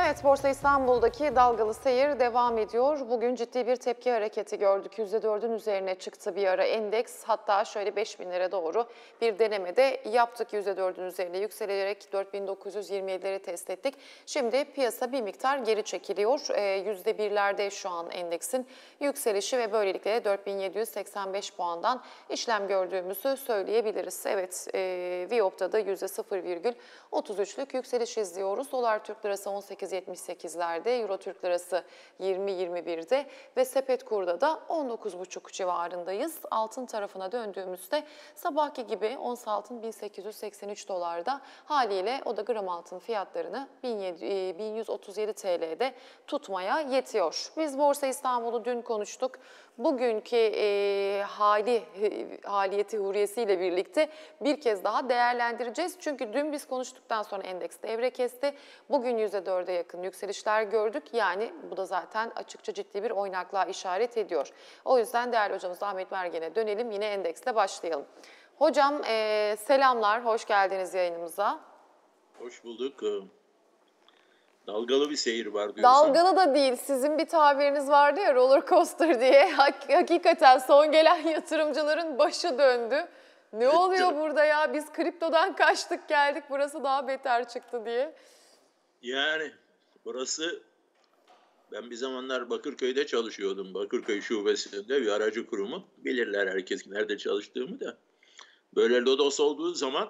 Evet, Borsa İstanbul'daki dalgalı seyir devam ediyor. Bugün ciddi bir tepki hareketi gördük. %4'ün üzerine çıktı bir ara endeks. Hatta şöyle 5.000'lere doğru bir denemede yaptık. %4'ün üzerine yükselerek 4.927'leri test ettik. Şimdi piyasa bir miktar geri çekiliyor. %1'lerde şu an endeksin yükselişi ve böylelikle 4.785 puandan işlem gördüğümüzü söyleyebiliriz. Evet, Viyop'ta da %0,33'lük yükseliş izliyoruz. Dolar Türk Lirası 18.78'lerde, Euro Türk Lirası 20.21'de ve sepet kurda da 19.5 civarındayız. Altın tarafına döndüğümüzde sabahki gibi ons altın 1883 dolarda, haliyle o da gram altın fiyatlarını 1137 TL'de tutmaya yetiyor. Biz Borsa İstanbul'u dün konuştuk. Bugünkü haliyeti hurriyesiyle birlikte bir kez daha değerlendireceğiz. Çünkü dün biz konuştuktan sonra endeks devre kesti. Bugün %4'e yakın yükselişler gördük. Yani bu da zaten açıkça ciddi bir oynaklığa işaret ediyor. O yüzden değerli hocamız Ahmet Mergen'e dönelim. Yine endeksle başlayalım. Hocam selamlar, hoş geldiniz yayınımıza. Hoş bulduk. Dalgalı bir seyir var diyorsun. Dalgalı da değil, sizin bir tabiriniz vardı ya, roller coaster diye. Hakikaten son gelen yatırımcıların başı döndü. Ne oluyor burada ya? Biz kriptodan kaçtık geldik, burası daha beter çıktı diye. Yani burası, ben bir zamanlar Bakırköy'de çalışıyordum. Bakırköy şubesinde bir aracı kurumu. Bilirler herkes nerede çalıştığımı da. Böyle lodos olduğu zaman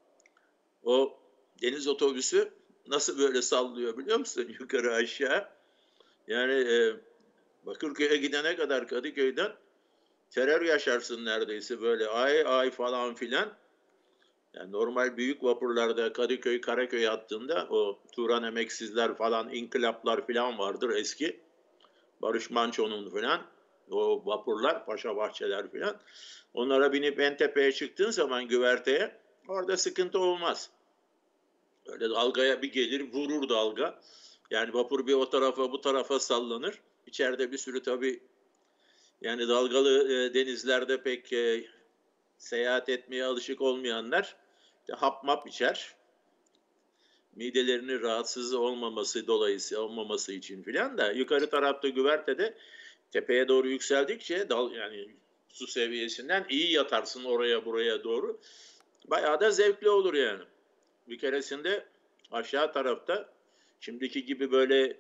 o deniz otobüsü nasıl böyle sallıyor biliyor musun? Yukarı aşağı. Yani Bakırköy'e gidene kadar Kadıköy'den terör yaşarsın neredeyse, böyle ay ay falan filan. Yani normal büyük vapurlarda Kadıköy, Karaköy hattında o Turan Emeksizler falan, inkılaplar falan vardır eski. Barış Manço'nun falan o vapurlar, Paşa Bahçeler falan. Onlara binip en tepeye çıktığın zaman güverteye, orada sıkıntı olmaz. Öyle dalgaya bir gelir, vurur dalga. Yani vapur bir o tarafa bu tarafa sallanır. İçeride bir sürü tabii, yani dalgalı denizlerde pek seyahat etmeye alışık olmayanlar işte hap map içer. Midelerinin rahatsız olmaması için filan da, yukarı tarafta güvertede tepeye doğru yükseldikçe yani su seviyesinden iyi yatarsın oraya buraya doğru. Bayağı da zevkli olur yani. Bir keresinde aşağı tarafta şimdiki gibi böyle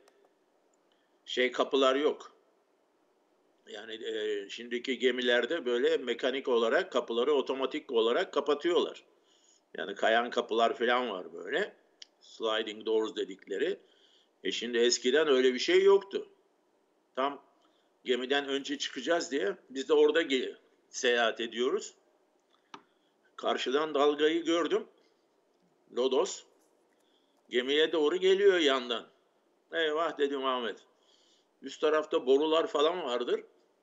kapılar yok. Yani şimdiki gemilerde böyle mekanik olarak kapıları otomatik olarak kapatıyorlar. Yani kayan kapılar falan var böyle. Sliding doors dedikleri. Şimdi eskiden öyle bir şey yoktu. Tam gemiden önce çıkacağız diye biz de orada seyahat ediyoruz. Karşıdan dalgayı gördüm. Lodos. Gemiye doğru geliyor yandan. Eyvah dedim Ahmet. Üst tarafta borular falan vardır.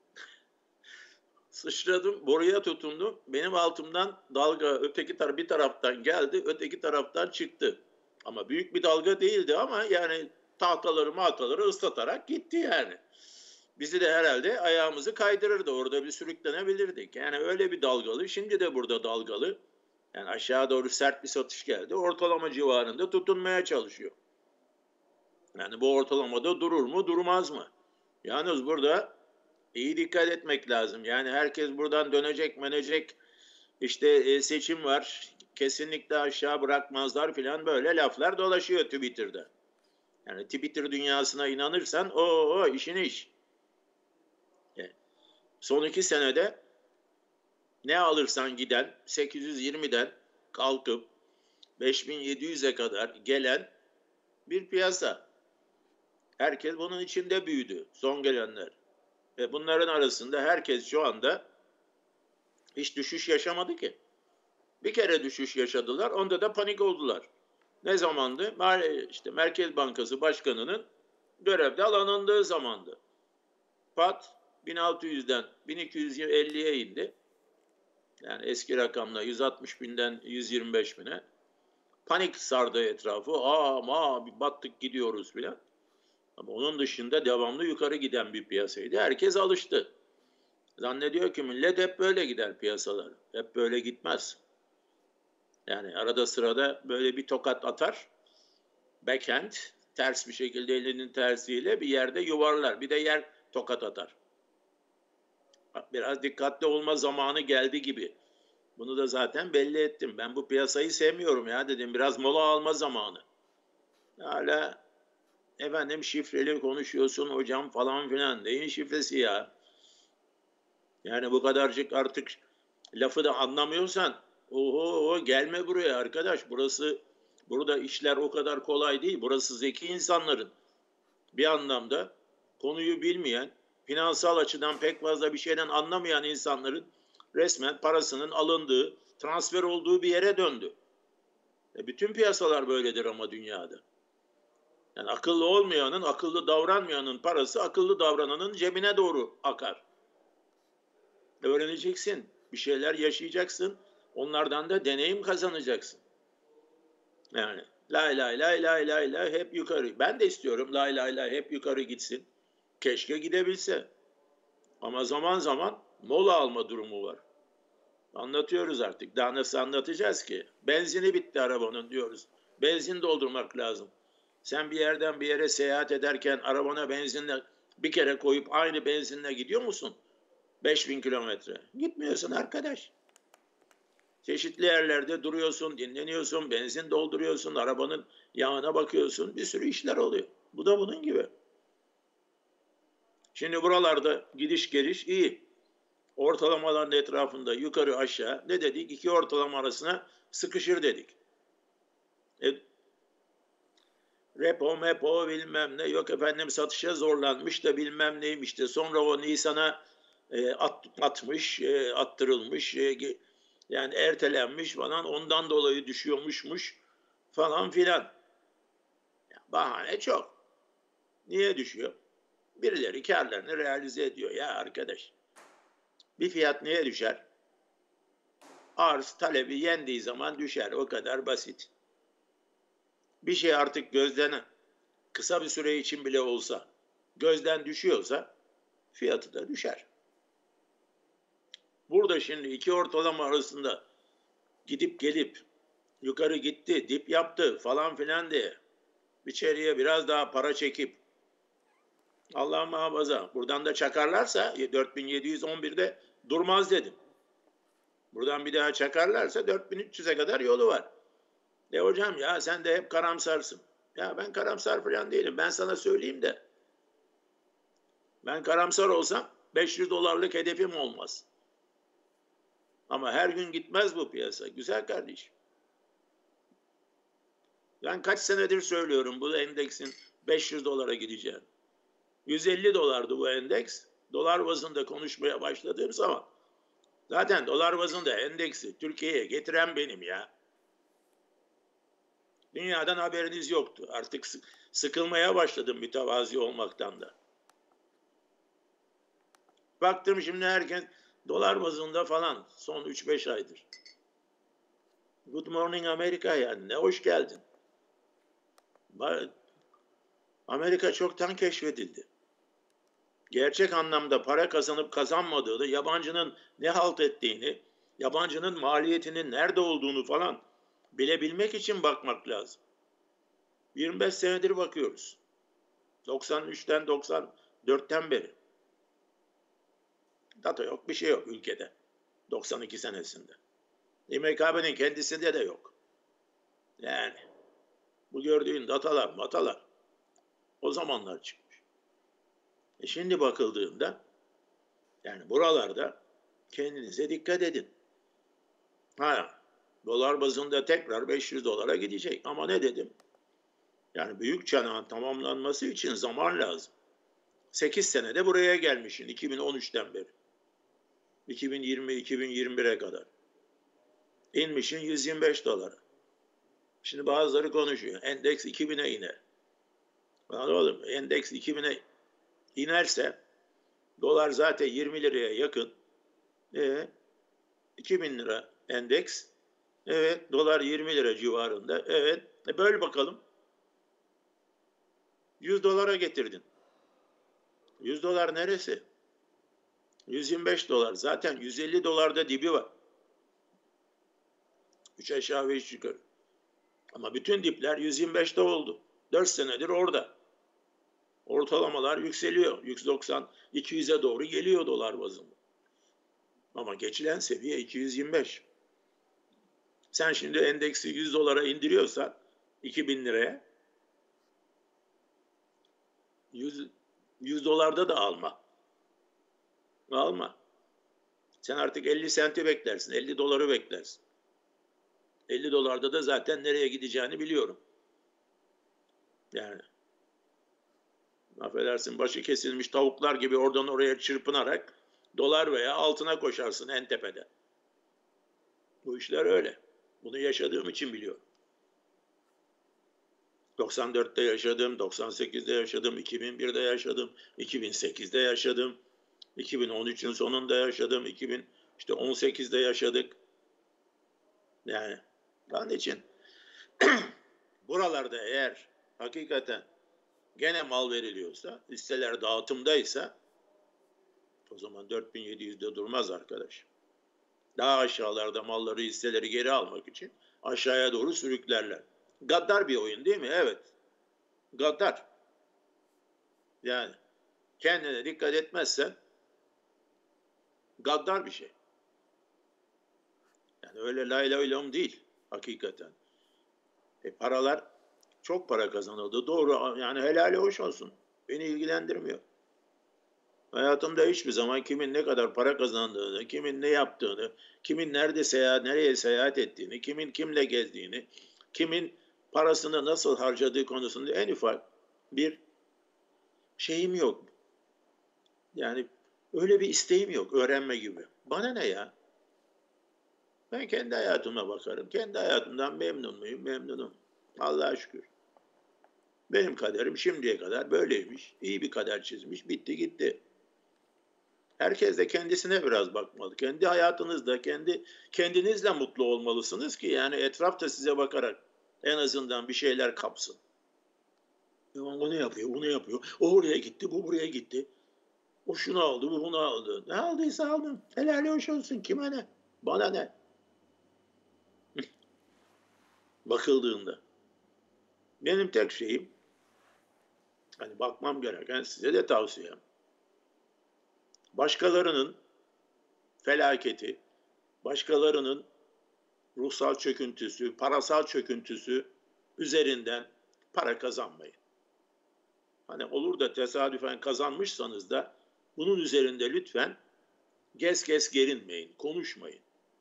Sıçradım, boruya tutundum. Benim altımdan dalga bir taraftan geldi, öteki taraftan çıktı. Ama büyük bir dalga değildi, ama yani tahtaları ıslatarak gitti yani. Bizi de herhalde ayağımızı kaydırırdı, orada bir sürüklenebilirdik. Yani öyle bir dalgalı, şimdi de burada dalgalı. Yani aşağı doğru sert bir satış geldi. Ortalama civarında tutunmaya çalışıyor. Yani bu ortalamada durur mu, durmaz mı? Yalnız burada İyi dikkat etmek lazım. Yani herkes buradan dönecek, işte seçim var, kesinlikle aşağı bırakmazlar filan, böyle laflar dolaşıyor Twitter'da. Yani Twitter dünyasına inanırsan o işin iş. Yani son 2 senede ne alırsan giden 820'den kalkıp 5700'e kadar gelen bir piyasa. Herkes bunun içinde büyüdü, son gelenler. Ve bunların arasında herkes şu anda hiç düşüş yaşamadı ki. Bir kere düşüş yaşadılar, onda da panik oldular. Ne zamandı? İşte Merkez Bankası Başkanı'nın görevde alındığı zamandı. Pat 1600'den 1250'ye indi. Yani eski rakamla 160 binden 125 bine. Panik sardı etrafı. Bir battık gidiyoruz filan. Ama onun dışında devamlı yukarı giden bir piyasaydı. Herkes alıştı. Zannediyor ki millet hep böyle gider piyasalar. Hep böyle gitmez. Yani arada sırada böyle bir tokat atar. Backhand, ters bir şekilde elinin tersiyle bir yerde yuvarlar. Bir de yer tokat atar. Biraz dikkatli olma zamanı geldi gibi. Bunu da zaten belli ettim. Ben bu piyasayı sevmiyorum ya dedim. Biraz mola alma zamanı. Hala efendim şifreli konuşuyorsun hocam falan filan. Neyin şifresi ya? Yani bu kadarcık artık lafı da anlamıyorsan oho gelme buraya arkadaş. Burada işler o kadar kolay değil. Burası zeki insanların bir anlamda konuyu bilmeyen, finansal açıdan pek fazla bir şeyden anlamayan insanların resmen parasının alındığı, transfer olduğu bir yere döndü. Bütün piyasalar böyledir ama dünyada. Yani akıllı olmayanın, akıllı davranmayanın parası akıllı davrananın cebine doğru akar. Öğreneceksin, bir şeyler yaşayacaksın, onlardan da deneyim kazanacaksın. Yani lay lay lay lay lay lay hep yukarı. Ben de istiyorum lay lay lay hep yukarı gitsin. Keşke gidebilse. Ama zaman zaman mola alma durumu var. Anlatıyoruz artık. Daha nasıl anlatacağız ki? Benzini bitti arabanın diyoruz. Benzin doldurmak lazım. Sen bir yerden bir yere seyahat ederken arabana benzinle bir kere koyup aynı benzinle gidiyor musun? 5000 kilometre. Gitmiyorsun arkadaş. Çeşitli yerlerde duruyorsun, dinleniyorsun, benzin dolduruyorsun, arabanın yağına bakıyorsun. Bir sürü işler oluyor. Bu da bunun gibi. Şimdi buralarda gidiş geliş iyi. Ortalamaların etrafında yukarı aşağı ne dedik? İki ortalama arasına sıkışır dedik. Repo mepo bilmem ne yok efendim satışa zorlanmış da bilmem neymiş de sonra o Nisan'a attırılmış yani ertelenmiş falan ondan dolayı düşüyormuşmuş falan filan. Bahane çok. Niye düşüyor? Birileri karlarını realize ediyor ya arkadaş. Bir fiyat niye düşer? Arz talebi yendiği zaman düşer. O kadar basit. Bir şey artık gözden kısa bir süre için bile olsa gözden düşüyorsa fiyatı da düşer. Burada şimdi iki ortalama arasında gidip gelip yukarı gitti, dip yaptı falan filan diye içeriye biraz daha para çekip Allah muhafaza buradan da çakarlarsa 4711'de durmaz dedim. Buradan bir daha çakarlarsa 4300'e kadar yolu var. Hocam ya sen de hep karamsarsın. Ya ben karamsar falan değilim. Ben sana söyleyeyim de. Ben karamsar olsam 500 dolarlık hedefim olmaz. Ama her gün gitmez bu piyasa. Güzel kardeşim. Ben kaç senedir söylüyorum bu endeksin 500 dolara gideceğini. 150 dolardı bu endeks. Dolar bazında konuşmaya başladığım zaman zaten dolar bazında endeksi Türkiye'ye getiren benim ya. Dünyadan haberiniz yoktu. Artık sıkılmaya başladım mütevazi olmaktan da. Baktım şimdi herkes dolar bazında falan son 3-5 aydır. Good morning Amerika yani ne hoş geldin. Amerika çoktan keşfedildi. Gerçek anlamda para kazanıp kazanmadığını, yabancının ne halt ettiğini, yabancının maliyetinin nerede olduğunu falan bilebilmek için bakmak lazım. 25 senedir bakıyoruz. 93'ten 94'ten beri. Data yok, bir şey yok ülkede. 92 senesinde. İMKB'nin kendisinde de yok. Yani bu gördüğün datalar o zamanlar çıkmış. Şimdi bakıldığında yani buralarda kendinize dikkat edin. Dolar bazında tekrar 500 dolara gidecek. Ama ne dedim? Yani büyük çanağın tamamlanması için zaman lazım. 8 senede buraya gelmişsin 2013'ten beri. 2020-2021'e kadar. İnmişin 125 dolara. Şimdi bazıları konuşuyor. Endeks 2000'e iner. Oğlum endeks 2000'e inerse dolar zaten 20 liraya yakın. 2000 lira endeks. Evet dolar 20 lira civarında. Evet böl bakalım. 100 dolara getirdin. 100 dolar neresi? 125 dolar. Zaten 150 dolarda dibi var. 3 aşağı ve 3 yukarı. Ama bütün dipler 125'te oldu. 4 senedir orada. Ortalamalar yükseliyor. 190, 200'e doğru geliyor dolar bazında. Ama geçilen seviye 225. Sen şimdi endeksi 100 dolara indiriyorsan 2000 liraya 100 dolarda da alma. Alma. Sen artık 50 senti beklersin, 50 doları beklersin. 50 dolarda da zaten nereye gideceğini biliyorum. Yani affedersin, başı kesilmiş tavuklar gibi oradan oraya çırpınarak dolar veya altına koşarsın en tepede. Bu işler öyle. Bunu yaşadığım için biliyorum. 94'te yaşadım, 98'de yaşadım, 2001'de yaşadım, 2008'de yaşadım, 2013'ün sonunda yaşadım, 2018'de yaşadık. Yani onun için buralarda eğer hakikaten gene mal veriliyorsa, hisseler dağıtımdaysa o zaman 4700'de durmaz arkadaş. Daha aşağılarda malları, hisseleri geri almak için aşağıya doğru sürüklerler. Gaddar bir oyun değil mi? Evet. Gaddar. Yani kendine dikkat etmezsen gaddar bir şey. Yani öyle lay lay lom değil hakikaten. Paralar, çok para kazanıldı. Doğru, yani helali hoş olsun. Beni ilgilendirmiyor. Hayatımda hiçbir zaman kimin ne kadar para kazandığını, kimin ne yaptığını, kimin nereye seyahat ettiğini, kimin kimle gezdiğini, kimin parasını nasıl harcadığı konusunda en ufak bir şeyim yok. Yani öyle bir isteğim yok öğrenme gibi. Bana ne ya? Ben kendi hayatıma bakarım. Kendi hayatımdan memnun muyum? Memnunum. Allah'a şükür. Benim kaderim şimdiye kadar böyleymiş. İyi bir kader çizmiş. Bitti gitti. Herkes de kendisine biraz bakmalı. Kendi hayatınızda, kendinizle mutlu olmalısınız ki yani etraf da size bakarak en azından bir şeyler kapsın. O ne yapıyor, bunu yapıyor. O oraya gitti, bu buraya gitti. O şunu aldı, bu bunu aldı. Ne aldıysa aldım. Helal hoş olsun. Kime ne? Bana ne? Bakıldığında. Benim tek şeyim, hani bakmam gereken, size de tavsiyem, başkalarının felaketi, başkalarının ruhsal çöküntüsü, parasal çöküntüsü üzerinden para kazanmayın. Hani olur da tesadüfen kazanmışsanız da bunun üzerinde lütfen gez gerinmeyin, konuşmayın.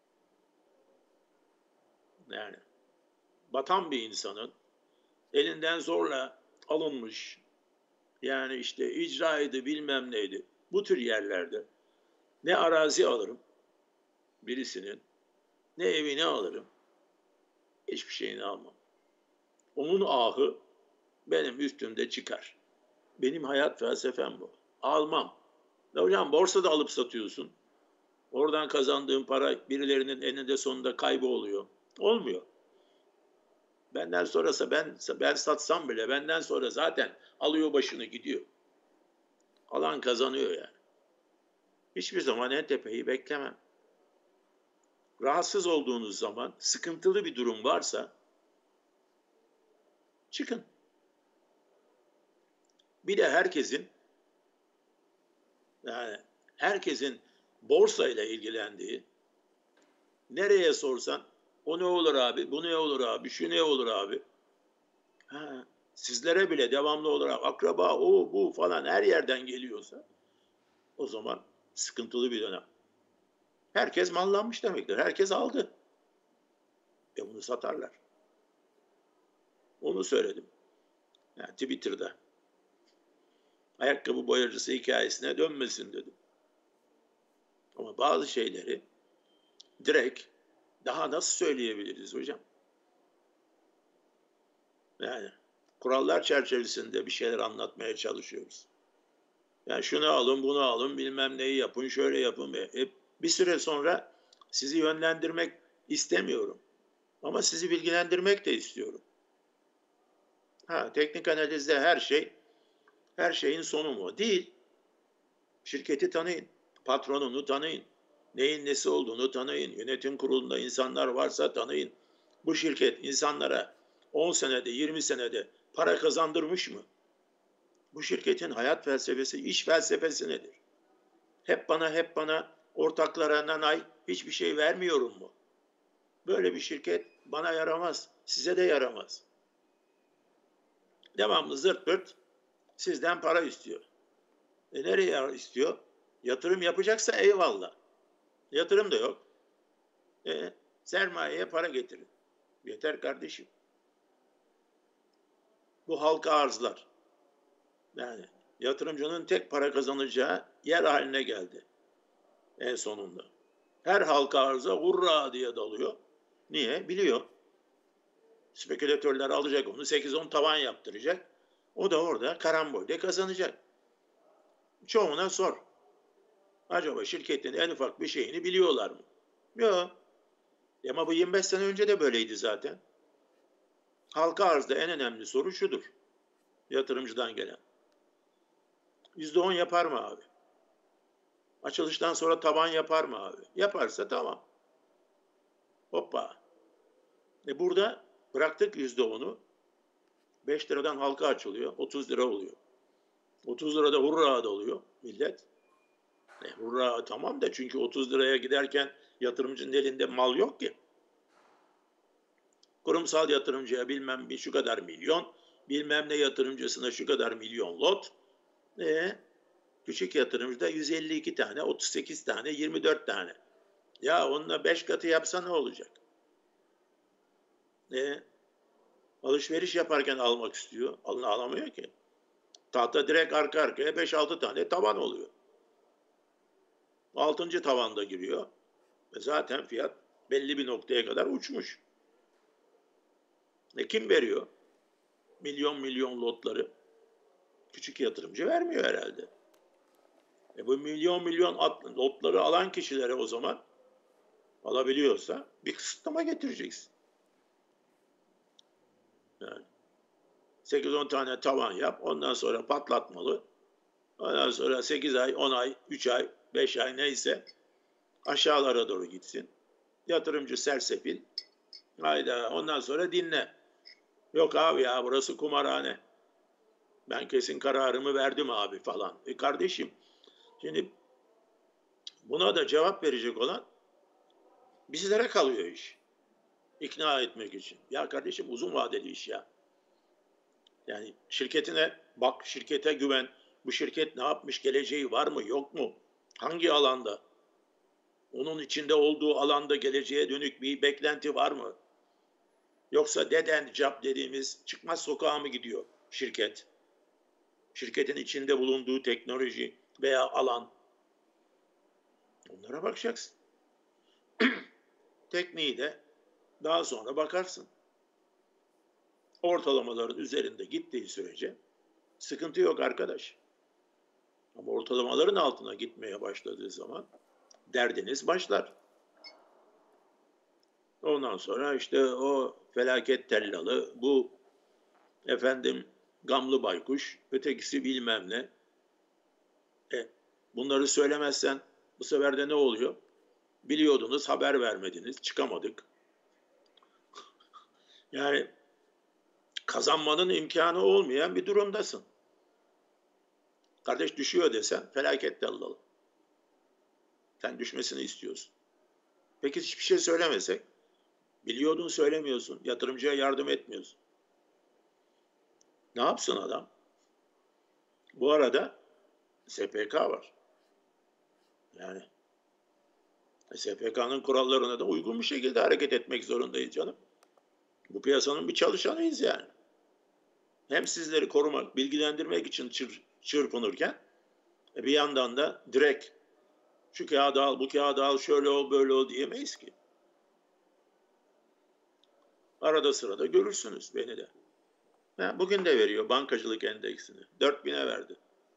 Yani batan bir insanın elinden zorla alınmış, yani işte icraydı bilmem neydi, bu tür yerlerde ne arazi alırım birisinin, ne evini alırım, hiçbir şeyini almam. Onun ahı benim üstümde çıkar. Benim hayat felsefem bu. Almam. Ya hocam, borsada alıp satıyorsun. Oradan kazandığın para birilerinin eninde sonunda kayboluyor. Olmuyor. Benden sonrası, ben satsam bile benden sonra zaten alıyor başını gidiyor. Alan kazanıyor yani. Hiçbir zaman en tepeyi beklemem. Rahatsız olduğunuz zaman, sıkıntılı bir durum varsa çıkın. Bir de herkesin borsayla ilgilendiği, nereye sorsan o ne olur abi, bu ne olur abi, şu ne olur abi. Sizlere bile devamlı olarak akraba, o bu falan her yerden geliyorsa o zaman sıkıntılı bir dönem. Herkes mallanmış demektir. Herkes aldı. Bunu satarlar. Onu söyledim. Yani Twitter'da. Ayakkabı boyacısı hikayesine dönmesin dedim. Ama bazı şeyleri direkt daha nasıl söyleyebiliriz hocam? Yani kurallar çerçevesinde bir şeyler anlatmaya çalışıyoruz. Yani şunu alın, bunu alın, bilmem neyi yapın, şöyle yapın. Bir süre sonra sizi yönlendirmek istemiyorum. Ama sizi bilgilendirmek de istiyorum. Teknik analizde her şeyin sonu mu? Değil. Şirketi tanıyın, patronunu tanıyın, neyin nesi olduğunu tanıyın, yönetim kurulunda insanlar varsa tanıyın. Bu şirket insanlara 10 senede, 20 senede para kazandırmış mı? Bu şirketin hayat felsefesi, iş felsefesi nedir? Hep bana ortaklara nanay hiçbir şey vermiyorum mu? Böyle bir şirket bana yaramaz, size de yaramaz. Devamlı zırt pırt sizden para istiyor. Nereye istiyor? Yatırım yapacaksa eyvallah. Yatırım da yok. Sermayeye para getirin. Yeter kardeşim. Bu halka arzlar. Yani yatırımcının tek para kazanacağı yer haline geldi en sonunda. Her halka arza hurra diye dalıyor. Niye? Biliyor. Spekülatörler alacak onu 8-10 tavan yaptıracak. O da orada karambolde kazanacak. Çoğuna sor. Acaba şirketin en ufak bir şeyini biliyorlar mı? Yok. Ama bu 25 sene önce de böyleydi zaten. Halka arzda en önemli soru şudur. Yatırımcıdan gelen. %10 yapar mı abi? Açılıştan sonra taban yapar mı abi? Yaparsa tamam. Hoppa. Burada bıraktık %10'u. 5 liradan halka açılıyor. 30 lira oluyor. 30 lirada hurra da oluyor millet. Hurra tamam da çünkü 30 liraya giderken yatırımcının elinde mal yok ki. Kurumsal yatırımcıya bilmem bir şu kadar milyon, bilmem ne yatırımcısına şu kadar milyon lot. Küçük yatırımcıda 152 tane, 38 tane, 24 tane. Ya onunla 5 katı yapsa ne olacak? Alışveriş yaparken almak istiyor. Alamıyor ki. Tahta direkt arka arkaya 5-6 tane tavan oluyor. 6. tavanda giriyor. Zaten fiyat belli bir noktaya kadar uçmuş. Kim veriyor? Milyon lotları. Küçük yatırımcı vermiyor herhalde. Bu milyon lotları alan kişilere o zaman alabiliyorsa bir kısıtlama getireceksin. Yani 8-10 tane tavan yap, ondan sonra patlatmalı. Ondan sonra 8 ay, 10 ay, 3 ay, 5 ay neyse aşağılara doğru gitsin. Yatırımcı sersefil. Hayda, ondan sonra dinle. Yok abi ya burası kumarhane. Ben kesin kararımı verdim abi falan. Kardeşim şimdi buna da cevap verecek olan bizlere kalıyor iş. İkna etmek için. Ya kardeşim uzun vadeli iş ya. Yani şirketine bak, şirkete güven. Bu şirket ne yapmış, geleceği var mı, yok mu? Hangi alanda? Onun içinde olduğu alanda geleceğe dönük bir beklenti var mı? Yoksa dead end job dediğimiz çıkmaz sokağa mı gidiyor şirket? Şirketin içinde bulunduğu teknoloji veya alan. Onlara bakacaksın. Tekniği de daha sonra bakarsın. Ortalamaların üzerinde gittiği sürece sıkıntı yok arkadaş. Ama ortalamaların altına gitmeye başladığı zaman derdiniz başlar. Ondan sonra işte o felaket tellalı, bu efendim gamlı baykuş, ötekisi bilmem ne. Bunları söylemezsen bu sefer de ne oluyor? Biliyordunuz, haber vermediniz, çıkamadık. Yani kazanmanın imkanı olmayan bir durumdasın. Kardeş düşüyor desen felaket tellalı. Sen düşmesini istiyorsun. Peki hiçbir şey söylemesek? Biliyordun söylemiyorsun, yatırımcıya yardım etmiyorsun. Ne yapsın adam? Bu arada SPK var. Yani SPK'nın kurallarına da uygun bir şekilde hareket etmek zorundayız canım. Bu piyasanın bir çalışanıyız yani. Hem sizleri korumak, bilgilendirmek için çırpınırken bir yandan da direkt şu kağıdı al, bu kağıdı al, şöyle ol, böyle ol diyemeyiz ki. Arada sırada görürsünüz beni de. Bugün de veriyor bankacılık endeksini. 4000'e verdi.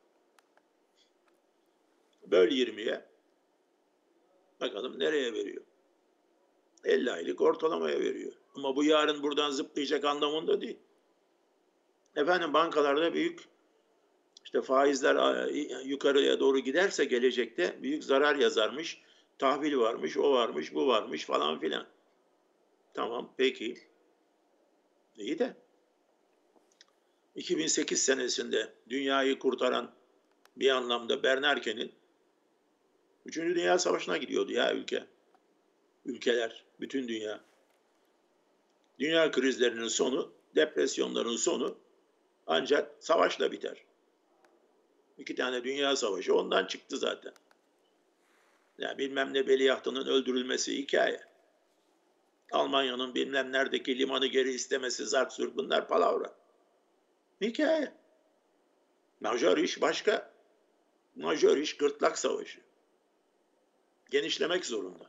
Böl 20'ye. Bakalım nereye veriyor. 50 aylık ortalamaya veriyor. Ama bu yarın buradan zıplayacak anlamında değil. Efendim bankalarda büyük işte faizler yukarıya doğru giderse gelecekte büyük zarar yazarmış. Tahvil varmış, o varmış, bu varmış falan filan. Tamam peki. İyi de 2008 senesinde dünyayı kurtaran bir anlamda Bernanke'nin 3. Dünya Savaşı'na gidiyordu ya ülkeler, bütün dünya. Dünya krizlerinin sonu, depresyonların sonu ancak savaşla biter. 2 tane dünya savaşı ondan çıktı zaten. Ya bilmem ne veliahtının öldürülmesi hikaye. Almanya'nın bilmem neredeki limanı geri istemesi zart zurt bunlar palavra. Hikaye. Majör iş başka. Majör iş gırtlak savaşı. Genişlemek zorunda.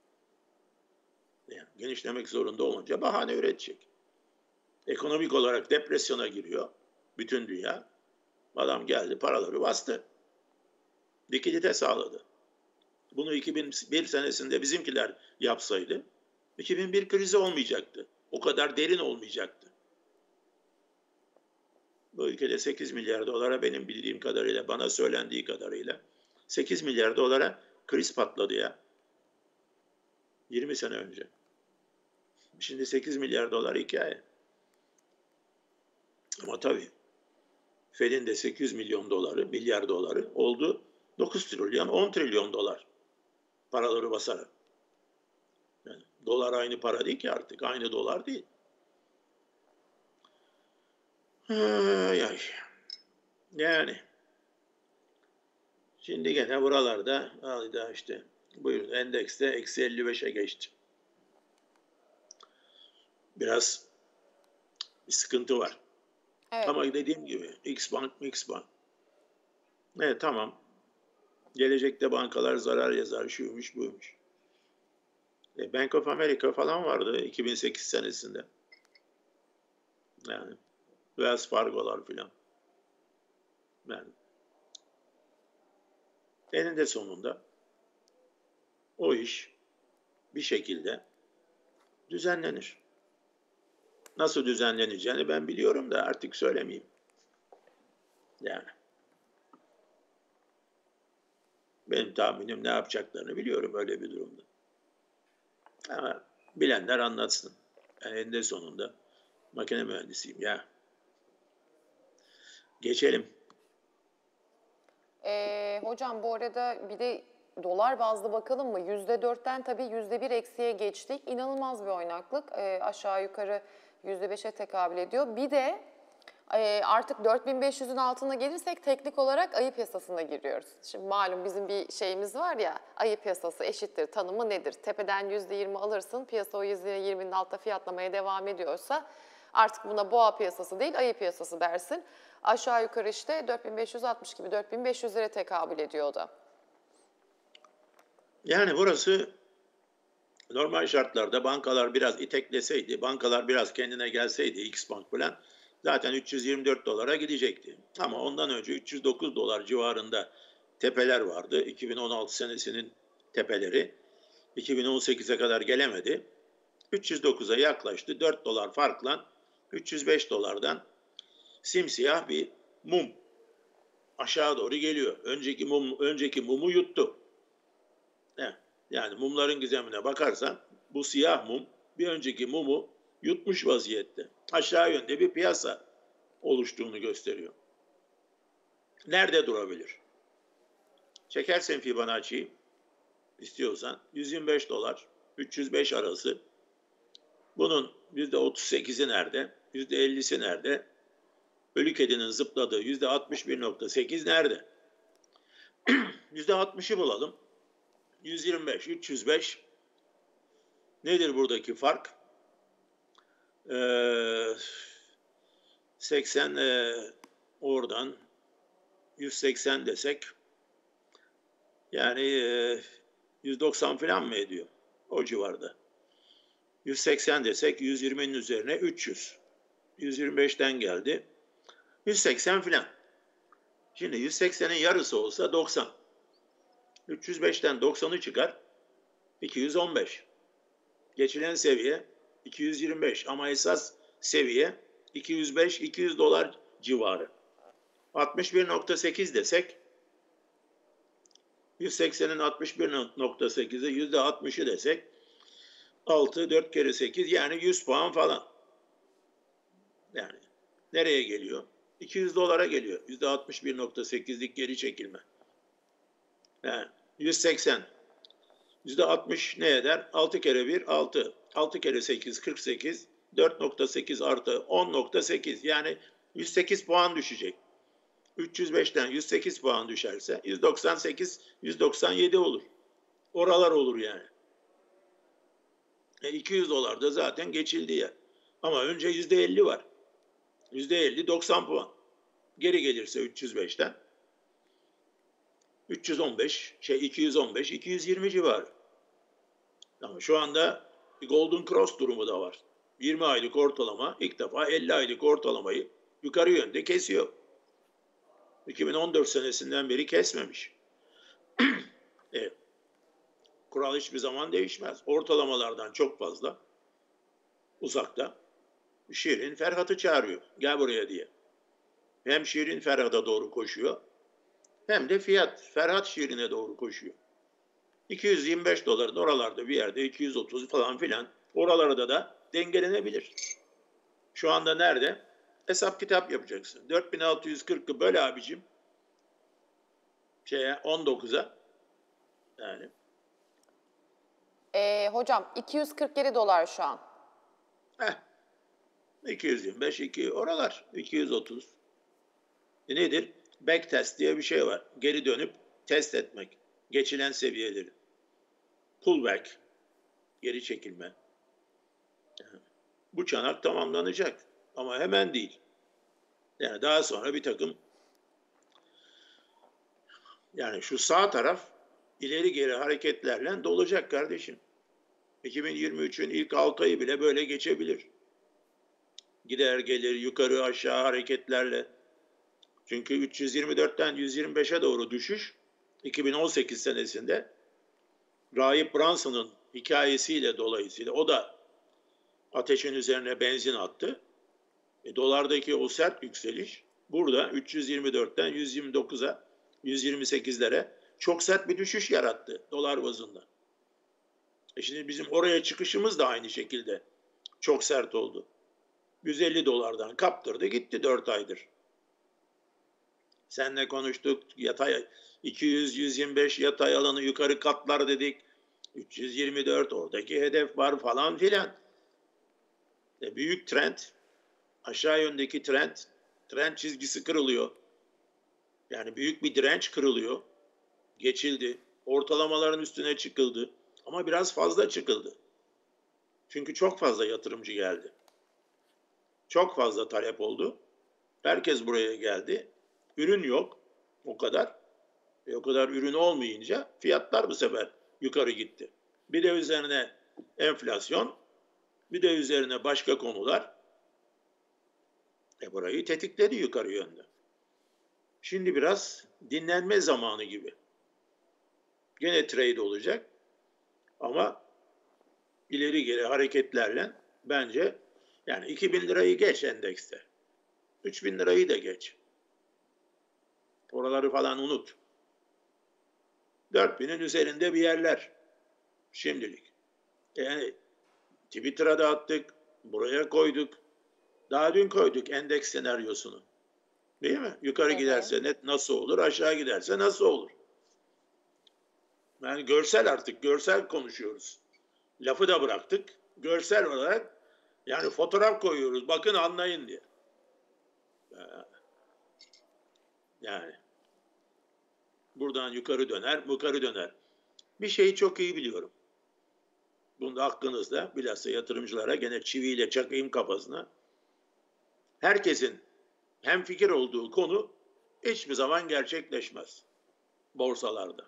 Yani genişlemek zorunda olunca bahane üretecek. Ekonomik olarak depresyona giriyor bütün dünya. Adam geldi paraları bastı. Likidite sağladı. Bunu 2001 senesinde bizimkiler yapsaydı 2001 krizi olmayacaktı. O kadar derin olmayacaktı. Bu ülkede 8 milyar dolara benim bildiğim kadarıyla, bana söylendiği kadarıyla 8 milyar dolara kriz patladı ya. 20 sene önce. Şimdi 8 milyar dolar hikaye. Ama tabii Fed'in de 800 milyon doları, milyar doları oldu 9 trilyon, 10 trilyon dolar paraları basarak. Yani dolar aynı para değil ki artık, aynı dolar değil. Ay ay. Yani şimdi gene buralarda işte buyurun endekste eksi 55'e geçti. Biraz bir sıkıntı var. Evet. Ama dediğim gibi X-Bank. Evet tamam. Gelecekte bankalar zarar yazar, şuymuş buymuş. Bank of America falan vardı 2008 senesinde. Yani Wells Fargo'lar filan. Yani eninde sonunda o iş bir şekilde düzenlenir. Nasıl düzenleneceğini ben biliyorum da artık söylemeyeyim. Yani benim tahminim ne yapacaklarını biliyorum öyle bir durumda. Ama bilenler anlatsın. Yani eninde sonunda makine mühendisiyim ya. Geçelim. Hocam bu arada bir de dolar bazlı bakalım mı? %4'ten tabii %1 eksiye geçtik. İnanılmaz bir oynaklık. Aşağı yukarı %5'e tekabül ediyor. Bir de artık 4.500'ün altına gelirsek teknik olarak ayı piyasasına giriyoruz. Şimdi malum bizim bir şeyimiz var ya, ayı piyasası eşittir tanımı nedir? Tepeden %20 alırsın, piyasa o %20'nin altta fiyatlamaya devam ediyorsa artık buna boğa piyasası değil ayı piyasası dersin. Aşağı yukarı işte 4560 gibi 4500'lere tekabül ediyor o da. Yani burası normal şartlarda bankalar biraz itekleseydi, bankalar biraz kendine gelseydi X-Bank falan zaten 324 dolara gidecekti. Ama ondan önce 309 dolar civarında tepeler vardı. 2016 senesinin tepeleri. 2018'e kadar gelemedi. 309'a yaklaştı. 4 dolar farkla 305 dolardan simsiyah bir mum aşağı doğru geliyor. Önceki mumu yuttu. Yani mumların gizemine bakarsan bu siyah mum bir önceki mumu yutmuş vaziyette. Aşağı yönde bir piyasa oluştuğunu gösteriyor. Nerede durabilir? Çekersen Fibonacci'yi istiyorsan 125 dolar, 305 arası. Bunun %38'i nerede? %50'si nerede? Ölü kedinin zıpladığı %61.8 nerede? %60'ı bulalım. 125, 305. Nedir buradaki fark? 80 oradan 180 desek yani 190 falan mı ediyor? O civarda. 180 desek 120'nin üzerine 300. 125'ten geldi. 180 falan. Şimdi 180'in yarısı olsa 90. 305'ten 90'ı çıkar. 215. Geçilen seviye 225 ama esas seviye 205-200 dolar civarı. 61.8 desek 180'in 61.8'i %60'ı desek 6, 4 kere 8 yani 100 puan falan. Yani nereye geliyor? 200 dolara geliyor. %61.8'lik geri çekilme. Yani 180. %60 ne eder? 6 kere 1 6. 6 kere 8 48. 4.8 artı 10.8. Yani 108 puan düşecek. 305'ten 108 puan düşerse 198, 197 olur. Oralar olur yani. 200 dolar da zaten geçildi ya. Ama önce %50 var. %50 90 puan. Geri gelirse 305'ten 215, 220 civarı. Ama şu anda bir Golden Cross durumu da var. 20 aylık ortalama ilk defa 50 aylık ortalamayı yukarı yönde kesiyor. 2014 senesinden beri kesmemiş. Evet. Kural hiçbir zaman değişmez. Ortalamalardan çok fazla uzakta Şirin Ferhat'ı çağırıyor. Gel buraya diye. Hem Şirin Ferhat'a doğru koşuyor hem de fiyat Ferhat Şirin'e doğru koşuyor. 225 doların oralarda bir yerde 230 falan filan oralarda da dengelenebilir. Şu anda nerede? Hesap kitap yapacaksın. 4640'ı böl abicim 19'a yani. Hocam 247 dolar şu an. 225, oralar 230. Nedir? Back test diye bir şey var. Geri dönüp test etmek. Geçilen seviyeleri. Pullback. Geri çekilme. Bu çanak tamamlanacak. Ama hemen değil. Yani daha sonra bir takım yani şu sağ taraf ileri geri hareketlerle dolacak kardeşim. 2023'ün ilk 6 ayı bile böyle geçebilir. Gider gelir yukarı aşağı hareketlerle. Çünkü 324'ten 125'e doğru düşüş 2018 senesinde Rahip Branson'ın hikayesiyle dolayısıyla o da ateşin üzerine benzin attı. Dolardaki o sert yükseliş burada 324'ten 129'a 128'lere çok sert bir düşüş yarattı dolar bazında. Şimdi bizim oraya çıkışımız da aynı şekilde çok sert oldu. 150 dolardan kaptırdı gitti 4 aydır. Seninle konuştuk yatay 200-125 yatay alanı yukarı katlar dedik. 324 oradaki hedef var falan filan. Büyük trend aşağı yöndeki trend çizgisi kırılıyor. Yani büyük bir direnç kırılıyor. Geçildi. Ortalamaların üstüne çıkıldı. Ama biraz fazla çıkıldı. Çünkü çok fazla yatırımcı geldi. Çok fazla talep oldu. Herkes buraya geldi. Ürün yok. O kadar. O kadar ürün olmayınca fiyatlar bu sefer yukarı gitti. Bir de üzerine enflasyon, bir de üzerine başka konular burayı tetikledi yukarı yönde. Şimdi biraz dinlenme zamanı gibi. Gene trade olacak ama ileri geri hareketlerle bence yani 2000 lirayı geç endekste. 3000 lirayı da geç. Oraları falan unut. 4000'in üzerinde bir yerler şimdilik. Yani Twitter'a da attık, buraya koyduk. Daha dün koyduk endeks senaryosunu. Değil mi? Yukarı giderse nasıl olur, aşağı giderse nasıl olur? Yani görsel artık, görsel konuşuyoruz. Lafı da bıraktık. Görsel olarak yani fotoğraf koyuyoruz. Bakın anlayın diye. Yani buradan yukarı döner, yukarı döner. Bir şeyi çok iyi biliyorum. Bunda aklınızda bilhassa yatırımcılara gene çiviyle çakayım kafasına. Herkesin hemfikir olduğu konu hiçbir zaman gerçekleşmez borsalarda.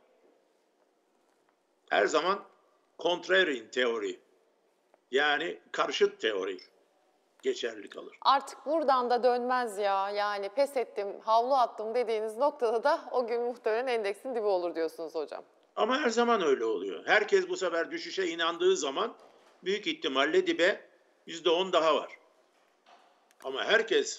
Her zaman contrarian teori yani karşıt teori geçerli kalır. Artık buradan da dönmez ya. Yani pes ettim, havlu attım dediğiniz noktada da o gün muhtemelen endeksin dibi olur diyorsunuz hocam. Ama her zaman öyle oluyor. Herkes bu sefer düşüşe inandığı zaman büyük ihtimalle dibe %10 daha var. Ama herkes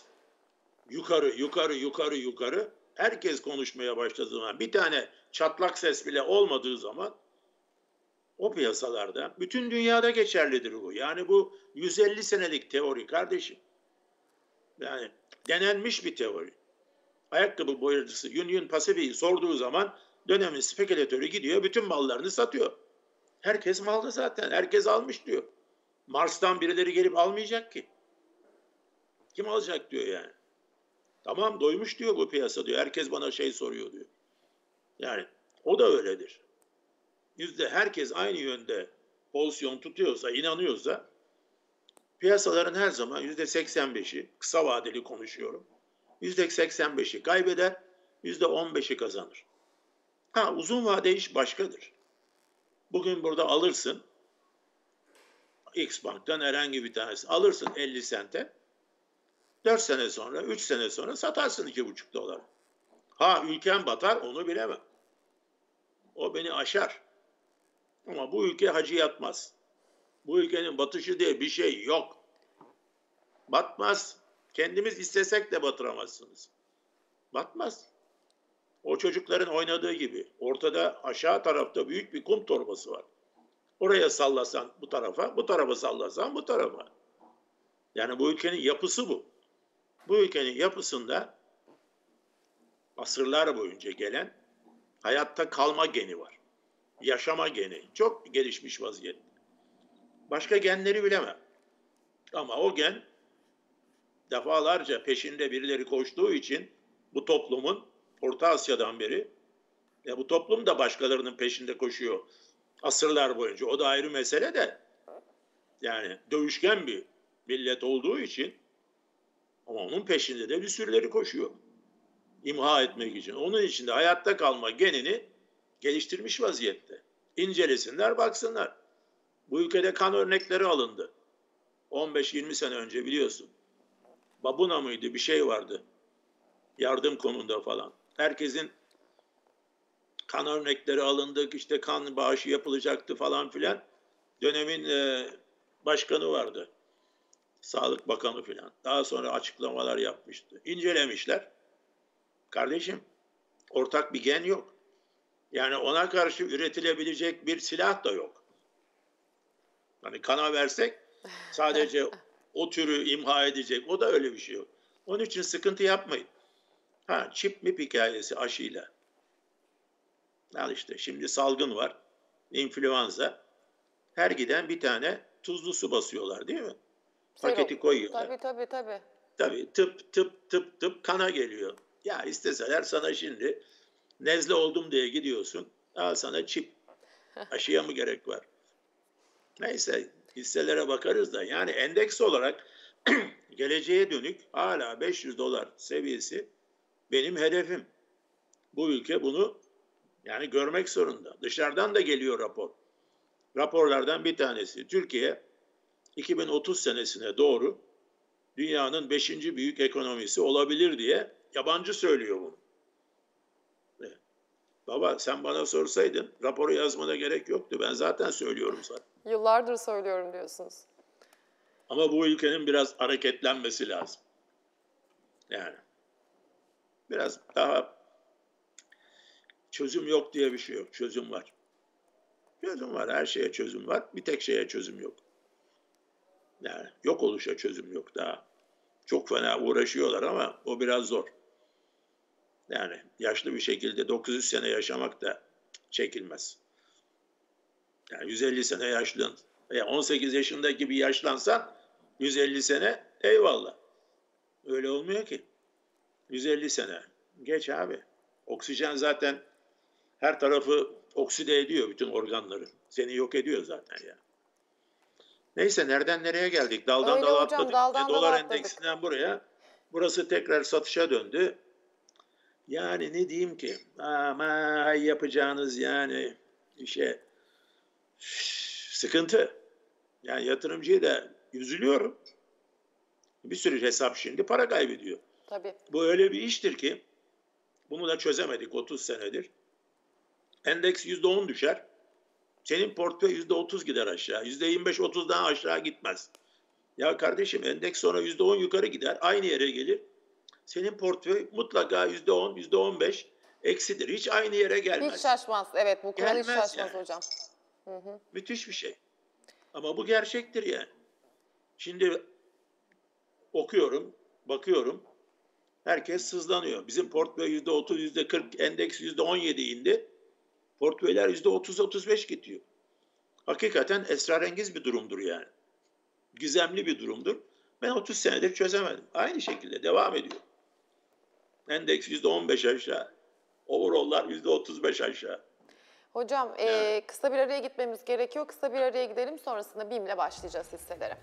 yukarı herkes konuşmaya başladığı zaman bir tane çatlak ses bile olmadığı zaman o piyasalarda bütün dünyada geçerlidir bu. Yani bu 150 senelik teori kardeşim. Yani Denenmiş bir teori. Ayakkabı boyacısı Union Pacific'i sorduğu zaman dönemin spekülatörü gidiyor, bütün mallarını satıyor. Herkes malda zaten, herkes almış diyor. Mars'tan birileri gelip almayacak ki. Kim alacak diyor yani. Tamam, doymuş diyor bu piyasa diyor. Herkes bana soruyor diyor. Yani o da öyledir. Herkes aynı yönde pozisyon tutuyorsa, inanıyorsa piyasaların her zaman %85'i, kısa vadeli konuşuyorum, %85'i kaybeder, %15'i kazanır. Uzun vade iş başkadır. Bugün burada alırsın, X Bank'tan herhangi bir tanesi alırsın 50 sente, 4 sene sonra, 3 sene sonra satarsın 2,5 dolar. Ülken batar, onu bilemem. O beni aşar. Ama bu ülke hacı yatmaz. Bu ülkenin batışı diye bir şey yok. Batmaz. Kendimiz istesek de batıramazsınız. Batmaz. O çocukların oynadığı gibi ortada aşağı tarafta büyük bir kum torbası var. Oraya sallasan bu tarafa, bu tarafa sallasan bu tarafa. Yani bu ülkenin yapısı bu. Bu ülkenin yapısında asırlar boyunca gelen hayatta kalma geni var. Yaşama geni. Çok gelişmiş vaziyette. Başka genleri bilemem. Ama o gen defalarca peşinde birileri koştuğu için bu toplumun Orta Asya'dan beri bu toplum da başkalarının peşinde koşuyor asırlar boyunca. O da ayrı mesele de yani dövüşken bir millet olduğu için ama onun peşinde de bir sürüleri koşuyor. İmha etmek için. Onun için de hayatta kalma genini geliştirmiş vaziyette. İncelesinler, baksınlar. Bu ülkede kan örnekleri alındı. 15-20 sene önce biliyorsun. Babuna mıydı? Bir şey vardı. Yardım konunda falan. Herkesin kan örnekleri alındı. İşte kan bağışı yapılacaktı falan filan. Dönemin başkanı vardı. Sağlık Bakanı filan. Daha sonra açıklamalar yapmıştı. İncelemişler. Kardeşim, ortak bir gen yok. Yani ona karşı üretilebilecek bir silah da yok. Hani kana versek sadece o türü imha edecek. O da öyle bir şey yok. Onun için sıkıntı yapmayın. Çip mip hikayesi aşıyla. Al işte şimdi salgın var. İnfluenza. Her giden bir tane tuzlu su basıyorlar değil mi? Paketi koyuyorlar. Tabii. Tabii tıp kana geliyor. Ya isteseler sana şimdi nezle oldum diye gidiyorsun. Al sana çip. Aşıya mı gerek var? Neyse hisselere bakarız da yani endeks olarak geleceğe dönük hala 500 dolar seviyesi benim hedefim. Bu ülke bunu yani görmek zorunda. Dışarıdan da geliyor rapor. Raporlardan bir tanesi Türkiye 2030 senesine doğru dünyanın 5. büyük ekonomisi olabilir diye yabancı söylüyor bunu. Baba sen bana sorsaydın raporu yazmana gerek yoktu. Ben zaten söylüyorum sana. Yıllardır söylüyorum diyorsunuz. Ama bu ülkenin biraz hareketlenmesi lazım. Yani biraz daha çözüm yok diye bir şey yok. Çözüm var. Çözüm var. Her şeye çözüm var. Bir tek şeye çözüm yok. Yani yok oluşa çözüm yok daha. Çok fena uğraşıyorlar ama o biraz zor. Yani yaşlı bir şekilde 900 sene yaşamak da çekilmez. Yani 150 sene yaşlan. 18 yaşındaki bir yaşlansan 150 sene eyvallah. Öyle olmuyor ki. 150 sene. Geç abi. Oksijen zaten her tarafı okside ediyor bütün organları. Seni yok ediyor zaten ya. Neyse nereden nereye geldik? Daldan Öyle dala hocam, atladık. daldan dala Dolar atladık. endeksinden buraya. Burası tekrar satışa döndü. Yani ne diyeyim ki? Ama yapacağınız yani işe sıkıntı. Yani yatırımcıya da üzülüyorum. Bir sürü hesap şimdi para kaybediyor. Tabii. Bu öyle bir iştir ki bunu da çözemedik 30 senedir. Endeks %10 düşer. Senin portföy %30 gider aşağı. %25-30'dan aşağı gitmez. Ya kardeşim endeks sonra %10 yukarı gider. Aynı yere gelir. Senin portföy mutlaka %10, %15 eksidir. Hiç aynı yere gelmez. Hiç şaşmaz. Evet, bu kural hiç Gelmez şaşmaz yani. hocam. Müthiş bir şey. Ama bu gerçektir yani. Şimdi okuyorum, bakıyorum. Herkes sızlanıyor. Bizim portföy %30, %40, endeks %17 indi. Portföyler %30-35 gidiyor. Hakikaten esrarengiz bir durumdur yani. Gizemli bir durumdur. Ben 30 senedir çözemedim. Aynı şekilde devam ediyor. Endeks %15 aşağı, overall'lar %35 aşağı. Hocam Yani kısa bir araya gitmemiz gerekiyor. Kısa bir araya gidelim, sonrasında BİM'le başlayacağız hisselere.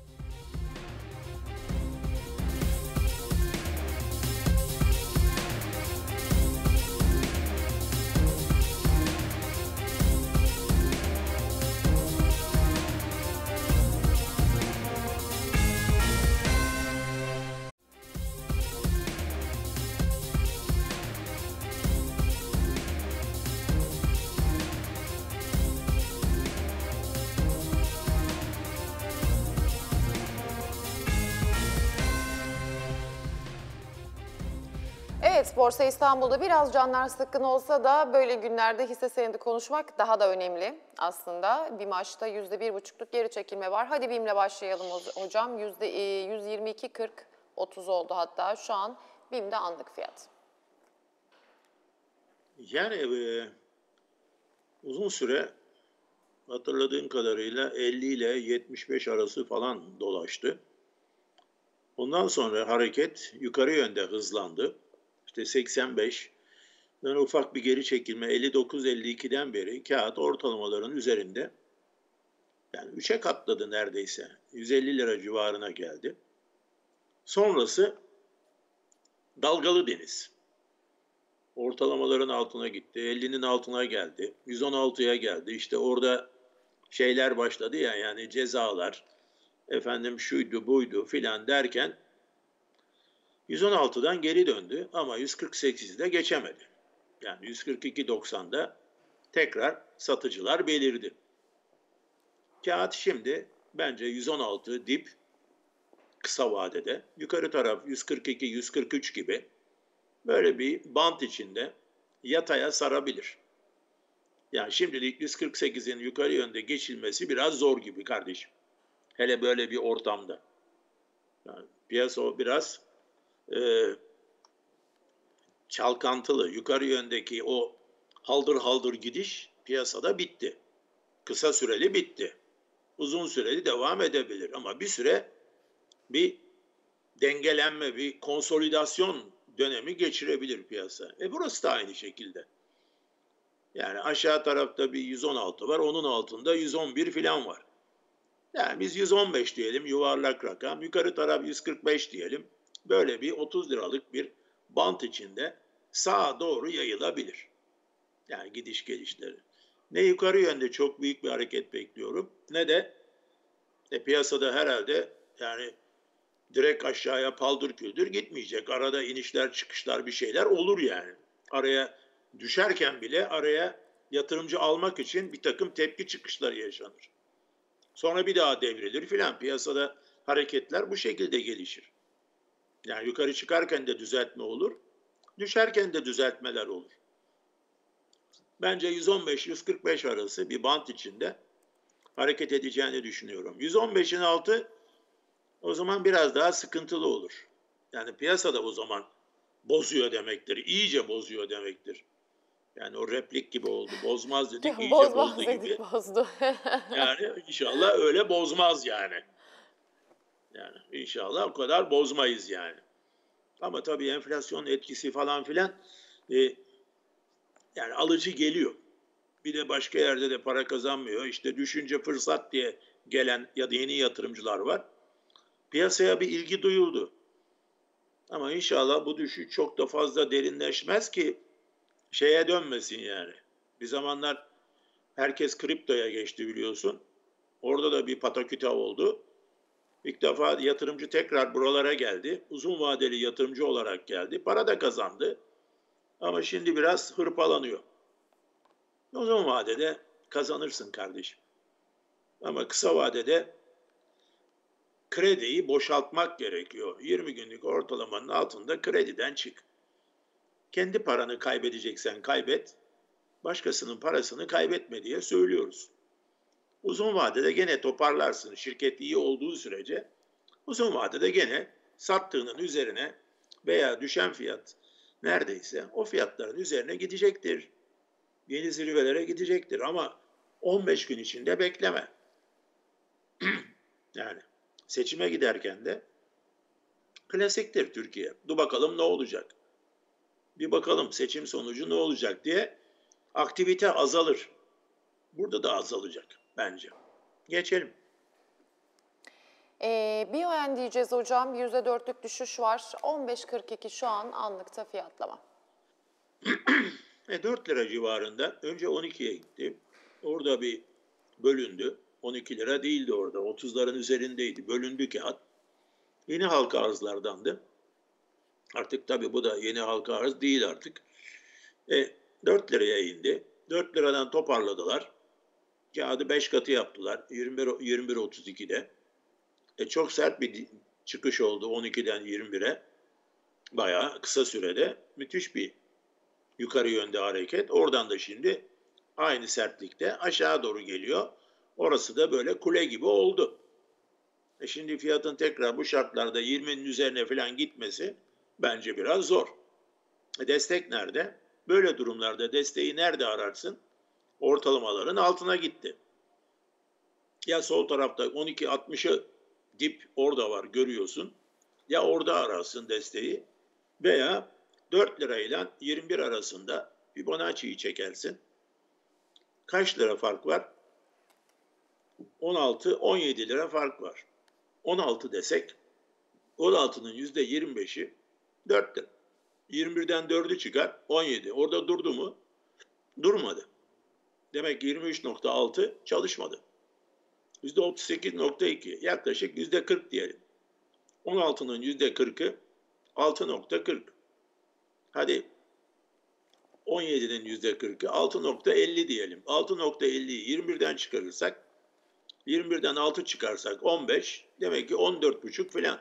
Evet, Borsa İstanbul'da biraz canlar sıkkın olsa da böyle günlerde hisse senedi konuşmak daha da önemli aslında. Bir maçta %1,5'luk geri çekilme var. Hadi BİM'le başlayalım hocam. %122.40-30 oldu hatta şu an BİM'de anlık fiyat. yani uzun süre hatırladığım kadarıyla 50 ile 75 arası falan dolaştı. Ondan sonra hareket yukarı yönde hızlandı. İşte 85, sonra ufak bir geri çekilme 59-52'den beri kağıt ortalamaların üzerinde. Yani 3'e katladı neredeyse. 150 lira civarına geldi. Sonrası dalgalı deniz. Ortalamaların altına gitti. 50'nin altına geldi. 116'ya geldi. İşte orada şeyler başladı ya, yani cezalar, efendim şuydu buydu filan derken 116'dan geri döndü ama 148'de geçemedi. Yani 142.90'da tekrar satıcılar belirdi. Kağıt şimdi bence 116 dip kısa vadede, yukarı taraf 142-143 gibi böyle bir bant içinde yataya sarabilir. Yani şimdilik 148'in yukarı yönde geçilmesi biraz zor gibi kardeşim. Hele böyle bir ortamda. Yani piyasa biraz çalkantılı. Yukarı yöndeki o haldır haldır gidiş piyasada bitti. Kısa süreli bitti. Uzun süreli devam edebilir ama bir süre bir dengelenme, bir konsolidasyon dönemi geçirebilir piyasa. Burası da aynı şekilde. Yani aşağı tarafta bir 116 var, onun altında 111 falan var. Yani biz 115 diyelim, yuvarlak rakam, yukarı taraf 145 diyelim. Böyle bir 30 liralık bir bant içinde sağa doğru yayılabilir. Yani gidiş gelişleri. Ne yukarı yönde çok büyük bir hareket bekliyorum, ne de piyasada herhalde yani direkt aşağıya paldır küldür gitmeyecek. Arada inişler çıkışlar bir şeyler olur yani. Araya düşerken bile araya yatırımcı almak için bir takım tepki çıkışları yaşanır. Sonra bir daha devrilir filan. Piyasada hareketler bu şekilde gelişir. Yani yukarı çıkarken de düzeltme olur, düşerken de düzeltmeler olur. Bence 115-145 arası bir bant içinde hareket edeceğini düşünüyorum. 115'in altı o zaman biraz daha sıkıntılı olur. Yani piyasada o zaman bozuyor demektir. İyice bozuyor demektir. Yani o replik gibi oldu. Bozmaz dedik, iyice Bozmaz bozdu dedik, gibi. bozdu. Yani inşallah öyle bozmaz yani. Yani inşallah o kadar bozmayız yani. Ama tabii enflasyon etkisi falan filan yani alıcı geliyor. Bir de başka yerde de para kazanmıyor. İşte düşünce fırsat diye gelen ya da yeni yatırımcılar var. Piyasaya bir ilgi duyuldu. Ama inşallah bu düşüş çok da fazla derinleşmez ki şeye dönmesin yani. Bir zamanlar herkes kriptoya geçti biliyorsun. Orada da bir pataküte oldu. İlk defa yatırımcı tekrar buralara geldi. Uzun vadeli yatırımcı olarak geldi. Para da kazandı. Ama şimdi biraz hırpalanıyor. Uzun vadede kazanırsın kardeşim. Ama kısa vadede krediyi boşaltmak gerekiyor. 20 günlük ortalamanın altında krediden çık. Kendi paranı kaybedeceksen kaybet, başkasının parasını kaybetme diye söylüyoruz. Uzun vadede gene toparlarsın. Şirket iyi olduğu sürece uzun vadede gene sattığının üzerine veya düşen fiyat neredeyse o fiyatların üzerine gidecektir. Yeni zirvelere gidecektir ama 15 gün içinde bekleme. Yani seçime giderken de klasiktir Türkiye. Dur bakalım ne olacak? Bir bakalım seçim sonucu ne olacak diye aktivite azalır. Burada da azalacak bence. Geçelim. BioN diyeceğiz hocam. %4'lük düşüş var. 15.42 şu an anlıkta fiyatlama. 4 lira civarında önce 12'ye gitti. Orada bir bölündü. 12 lira değildi orada. 30'ların üzerindeydi. Bölündü kağıt. Yeni halka arzlardandı. Artık tabii bu da yeni halka arz değil artık. 4 liraya indi. 4 liradan toparladılar. Kağıdı 5 katı yaptılar. 21.32'de. Çok sert bir çıkış oldu 12'den 21'e. Bayağı kısa sürede müthiş bir yukarı yönde hareket. Oradan da şimdi aynı sertlikte aşağı doğru geliyor. Orası da böyle kule gibi oldu. Şimdi fiyatın tekrar bu şartlarda 20'nin üzerine falan gitmesi bence biraz zor. Destek nerede? Böyle durumlarda desteği nerede ararsın? Ortalamaların altına gitti. Ya sol tarafta 12.60'ı dip orada var görüyorsun. Ya orada ararsın desteği veya 4 lirayla 21 arasında Fibonacci'yi çekersin. Kaç lira fark var? 16-17 lira fark var. 16 desek 16'nın %25'i 4 lira. 21'den 4'ü çıkar 17. Orada durdu mu? Durmadı. Demek ki 23.6 çalışmadı. %38.2 yaklaşık %40 diyelim. 16'nın %40'ı 6.40. Hadi 17'nin %40'ı 6.50 diyelim. 6.50'yi 21'den çıkarırsak 21'den 6 çıkarsak 15 demek ki 14.5 falan.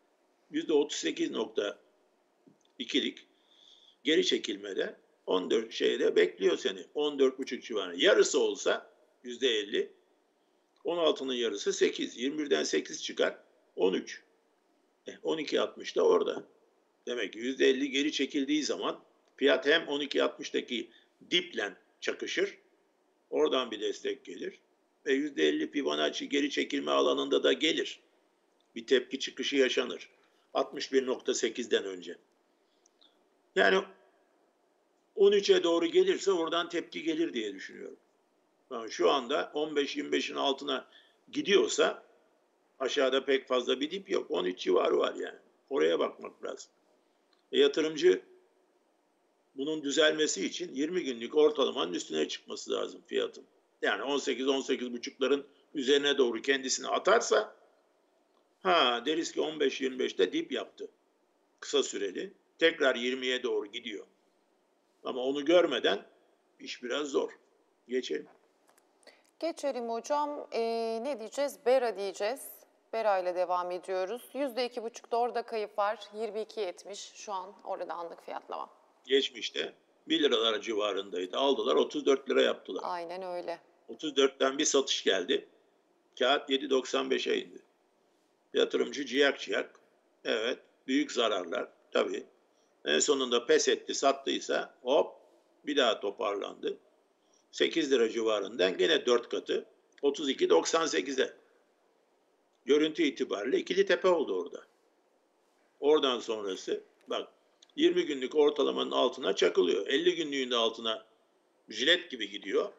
%38.2'lik geri çekilmede 14 şeyde bekliyor seni. 14.5 civarı. Yarısı olsa %50. 16'nın yarısı 8. 21'den 8 çıkar 13. 12.60 da orada. Demek ki %50 geri çekildiği zaman fiyat hem 12.60'daki diple çakışır. Oradan bir destek gelir. Ve %50 Fibonacci geri çekilme alanında da gelir. Bir tepki çıkışı yaşanır. 61.8'den önce. Yani 13'e doğru gelirse oradan tepki gelir diye düşünüyorum. Yani şu anda 15-25'in altına gidiyorsa aşağıda pek fazla bir dip yok. 13 civarı var yani. Oraya bakmak lazım. Yatırımcı bunun düzelmesi için 20 günlük ortalamanın üstüne çıkması lazım fiyatın. Yani 18-18,5'ların üzerine doğru kendisini atarsa deriz ki 15-25'te dip yaptı. Kısa süreli. Tekrar 20'ye doğru gidiyor. Ama onu görmeden iş biraz zor. Geçelim. Geçelim hocam. Ne diyeceğiz? Bera diyeceğiz. Bera ile devam ediyoruz. %2,5'da orada kayıp var. 22.70 şu an orada anlık fiyatlama. Geçmişte 1 liralar civarındaydı. Aldılar 34 lira yaptılar. Aynen öyle. 34'ten bir satış geldi. Kağıt 7.95'e indi. Yatırımcı ciyak ciyak. Evet, büyük zararlar tabii. En sonunda pes etti, sattıysa hop bir daha toparlandı. 8 lira civarından gene 4 katı 32.98'e. Görüntü itibariyle ikili tepe oldu orada. Oradan sonrası bak 20 günlük ortalamanın altına çakılıyor. 50 günlüğün de altına jilet gibi gidiyor.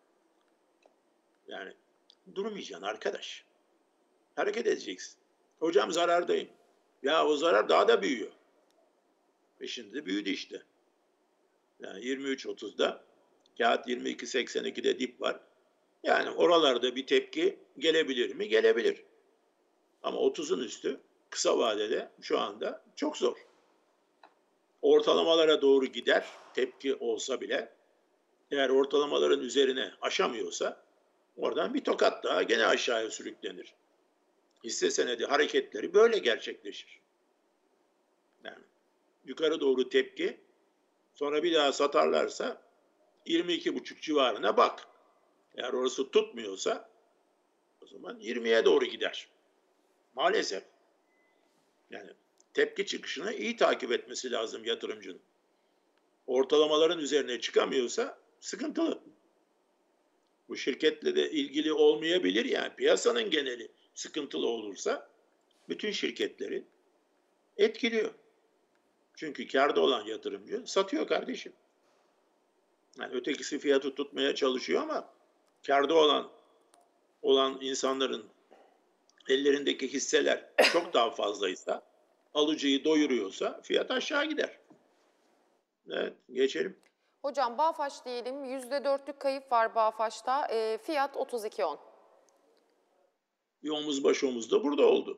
Yani durmayacaksın arkadaş. Hareket edeceksin. Hocam zarardayım. Ya o zarar daha da büyüyor. Ve şimdi de büyüdü işte. Yani 23.30'da kağıt 22.82'de dip var. Yani oralarda bir tepki gelebilir mi? Gelebilir. Ama 30'un üstü kısa vadede şu anda çok zor. Ortalamalara doğru gider tepki olsa bile. Eğer ortalamaların üzerine aşamıyorsa oradan bir tokat daha gene aşağıya sürüklenir. Hisse senedi hareketleri böyle gerçekleşir. Yani yukarı doğru tepki, sonra bir daha satarlarsa 22,5 civarına bak. Eğer orası tutmuyorsa o zaman 20'ye doğru gider. Maalesef. Yani tepki çıkışını iyi takip etmesi lazım yatırımcının. Ortalamaların üzerine çıkamıyorsa sıkıntılı. Bu şirketle de ilgili olmayabilir, yani piyasanın geneli sıkıntılı olursa bütün şirketleri etkiliyor. Çünkü kârda olan yatırımcı satıyor kardeşim. Yani ötekisi fiyatı tutmaya çalışıyor ama kârda olan insanların ellerindeki hisseler çok daha fazlaysa, alıcıyı doyuruyorsa fiyat aşağı gider. Evet, geçelim. Hocam BAFAŞ diyelim, %4'lük kayıp var BAFAŞ'ta. Fiyat 32.10. Bir omuz baş omuz da burada oldu.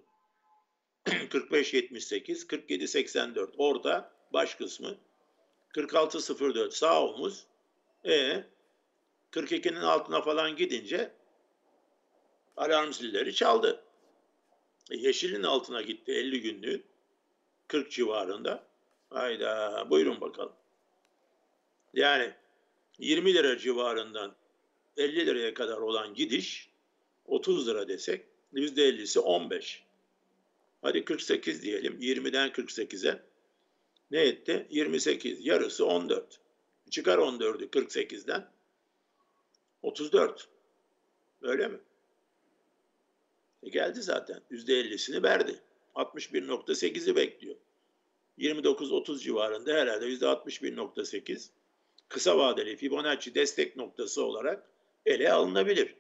45.78, 47.84 orta baş kısmı, 46.04 sağ omuz. 42'nin altına falan gidince alarm zilleri çaldı. Yeşilin altına gitti 50 günlüğün 40 civarında. Hayda, buyurun bakalım. Yani 20 lira civarından 50 liraya kadar olan gidiş 30 lira desek %50'si 15. Hadi 48 diyelim, 20'den 48'e ne etti? 28, yarısı 14. Çıkar 14'ü 48'den 34. Öyle mi? Geldi zaten. %50'sini verdi. 61.8'i bekliyor. 29-30 civarında herhalde %61.8 kısa vadeli Fibonacci destek noktası olarak ele alınabilir.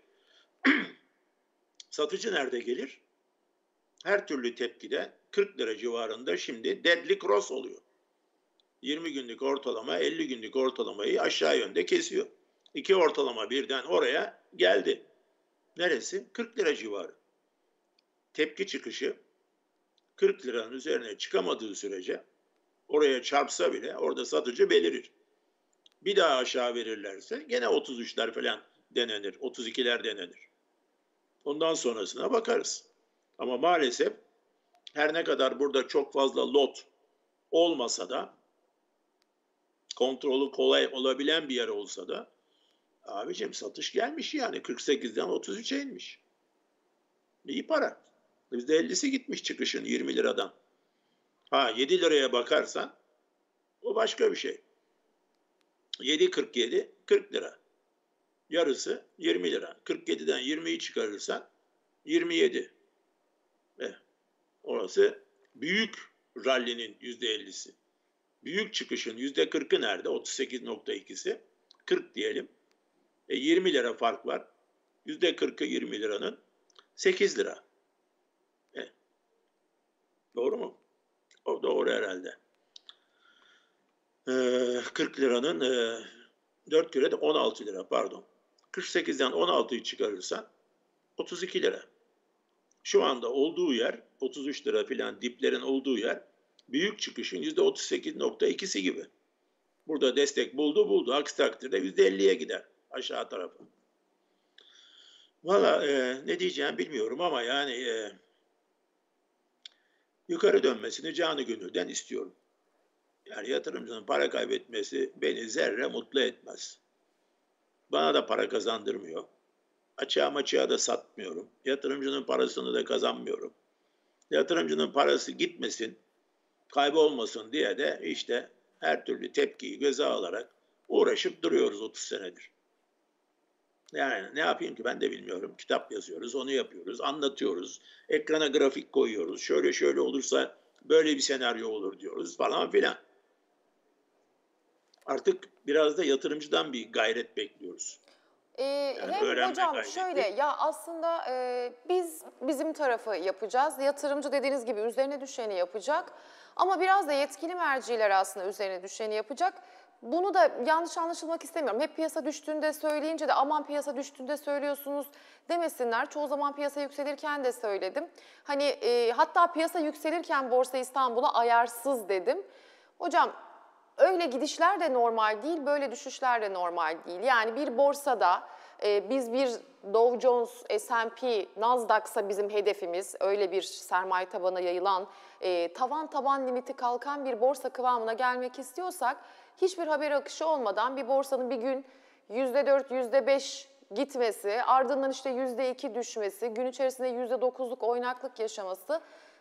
Satıcı nerede gelir? Her türlü tepkide 40 lira civarında şimdi deadly cross oluyor. 20 günlük ortalama 50 günlük ortalamayı aşağı yönde kesiyor. İki ortalama birden oraya geldi. Neresi? 40 lira civarı. Tepki çıkışı 40 liranın üzerine çıkamadığı sürece oraya çarpsa bile orada satıcı belirir. Bir daha aşağı verirlerse gene 33'ler falan denenir, 32'ler denenir. Ondan sonrasına bakarız. Ama maalesef her ne kadar burada çok fazla lot olmasa da, kontrolü kolay olabilen bir yer olsa da, abicim satış gelmiş yani 48'den 33'e inmiş. İyi para. %50'si gitmiş çıkışın 20 liradan. 7 liraya bakarsan o başka bir şey. 7.47 40 lira. Yarısı 20 lira. 47'den 20'yi çıkarırsan 27. Orası büyük rallinin %50'si. Büyük çıkışın %40'ı nerede? 38.2'si. 40 diyelim. 20 lira fark var. %40'ı 20 liranın 8 lira. Doğru mu? O doğru herhalde. 40 liranın 4 kere de 16 lira pardon. 48'den 16'yı çıkarırsan 32 lira. Şu anda olduğu yer 33 lira filan diplerin olduğu yer büyük çıkışın %38.2'si gibi. Burada destek buldu. Aksi takdirde %50'ye gider aşağı tarafa. Valla ne diyeceğim bilmiyorum ama yani yukarı dönmesini canı gönülden istiyorum. Yani yatırımcının para kaybetmesi beni zerre mutlu etmez. Bana da para kazandırmıyor. Açığa da satmıyorum. Yatırımcının parasını da kazanmıyorum. Yatırımcının parası gitmesin, kaybolmasın diye de işte her türlü tepkiyi göze alarak uğraşıp duruyoruz 30 senedir. Yani ne yapayım ki ben de bilmiyorum. Kitap yazıyoruz, onu yapıyoruz, anlatıyoruz. Ekrana grafik koyuyoruz. Şöyle olursa böyle bir senaryo olur diyoruz falan filan. Artık biraz da yatırımcıdan bir gayret bekliyoruz. Yani Hem hocam gayreti. şöyle ya aslında biz bizim tarafı yapacağız. Yatırımcı dediğiniz gibi üzerine düşeni yapacak. Ama biraz da yetkili merciler aslında üzerine düşeni yapacak. Bunu da yanlış anlaşılmak istemiyorum. Hep piyasa düştüğünde söyleyince de aman piyasa düştüğünde söylüyorsunuz demesinler. Çoğu zaman piyasa yükselirken de söyledim. Hani hatta piyasa yükselirken Borsa İstanbul'a ayarsız dedim. Hocam öyle gidişler de normal değil, böyle düşüşler de normal değil. Yani bir borsada biz bir Dow Jones, S&P, Nasdaq'sa bizim hedefimiz, öyle bir sermaye tabana yayılan, tavan limiti kalkan bir borsa kıvamına gelmek istiyorsak, hiçbir haber akışı olmadan bir borsanın bir gün %4, %5 gitmesi, ardından işte %2 düşmesi, gün içerisinde %9'luk oynaklık yaşaması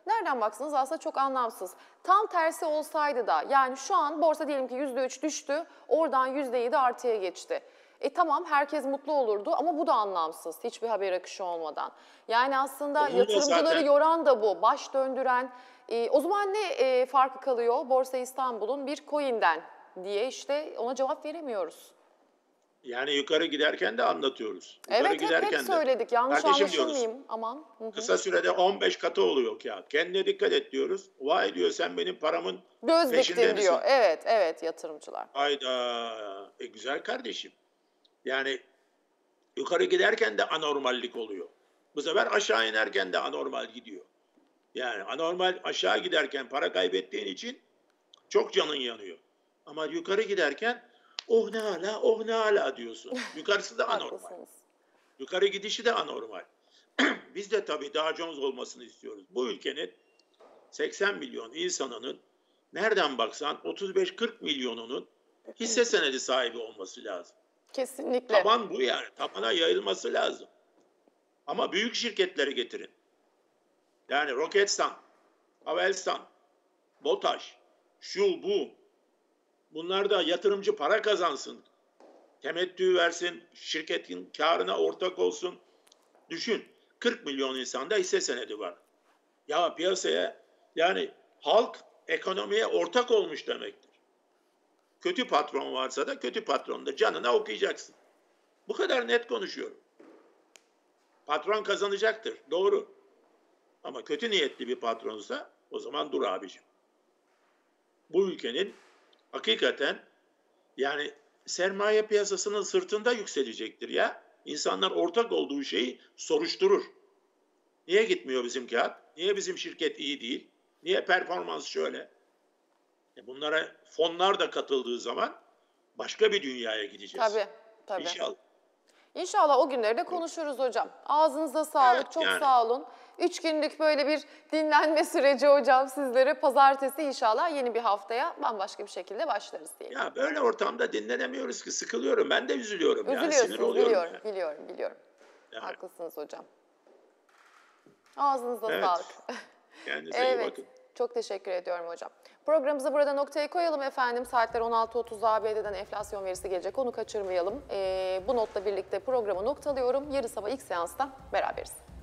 nereden baksanız aslında çok anlamsız. Tam tersi olsaydı da yani şu an borsa diyelim ki %3 düştü, oradan %7 artıya geçti. Tamam herkes mutlu olurdu ama bu da anlamsız hiçbir haber akışı olmadan. Yani aslında Onun da yatırımcıları zaten yoran da bu, baş döndüren. O zaman ne farkı kalıyor Borsa İstanbul'un bir coin'den diye işte ona cevap veremiyoruz. yani yukarı giderken de anlatıyoruz. Yukarı Evet hep giderken de. söyledik yanlış Kardeşim diyoruz. anlaşılmayayım aman. Hı hı. Kısa sürede 15 katı oluyor ya. Kendine dikkat et diyoruz. Vay diyor sen benim paramın Göz peşinde diktin misin? diyor. Evet evet yatırımcılar. Hayda. Güzel kardeşim. Yani yukarı giderken de anormallik oluyor. Bu sefer aşağı inerken de anormal gidiyor. Yani anormal aşağı giderken para kaybettiğin için çok canın yanıyor. Ama yukarı giderken oh ne hala oh ne hala diyorsun. Yukarısı da anormal. Haklısınız. Yukarı gidişi de anormal. Biz de tabii Dow Jones olmasını istiyoruz. Bu ülkenin 80 milyon insanının nereden baksan 35-40 milyonunun hisse senedi sahibi olması lazım. Kesinlikle. Taban bu yani. Tabana yayılması lazım. Ama büyük şirketleri getirin. Yani Roketsan, Avelsan, BOTAŞ, şu bu. Bunlar da yatırımcı para kazansın. Temettü versin, şirketin karına ortak olsun. Düşün, 40 milyon insanda hisse senedi var. Ya piyasaya, yani halk ekonomiye ortak olmuş demektir. Kötü patron varsa da kötü patron da canına okuyacaksın. Bu kadar net konuşuyorum. Patron kazanacaktır, doğru. Ama kötü niyetli bir patronsa o zaman dur abicim. Bu ülkenin hakikaten yani sermaye piyasasının sırtında yükselecektir ya. İnsanlar ortak olduğu şeyi soruşturur. Niye gitmiyor bizim kağıt? Niye bizim şirket iyi değil? Niye performans şöyle? Bunlara fonlar da katıldığı zaman başka bir dünyaya gideceğiz. Tabii. İnşallah. İnşallah o günleri de konuşuruz hocam. Ağzınıza sağlık, Evet, çok yani. sağ olun. 3 günlük böyle bir dinlenme süreci hocam sizlere. Pazartesi inşallah yeni bir haftaya bambaşka bir şekilde başlarız diyelim. Ya böyle ortamda dinlenemiyoruz ki, sıkılıyorum. Ben de üzülüyorum ya, sinir Üzülüyorsunuz, oluyorum. biliyorum. Yani. Haklısınız hocam. Ağzınıza Evet. sağlık. Kendinize iyi Evet, bakın. çok teşekkür ediyorum hocam. Programımızı burada noktaya koyalım efendim. Saatler 16.30 ABD'den enflasyon verisi gelecek, onu kaçırmayalım. Bu notla birlikte programı noktalıyorum. Yarın sabah ilk seansta beraberiz.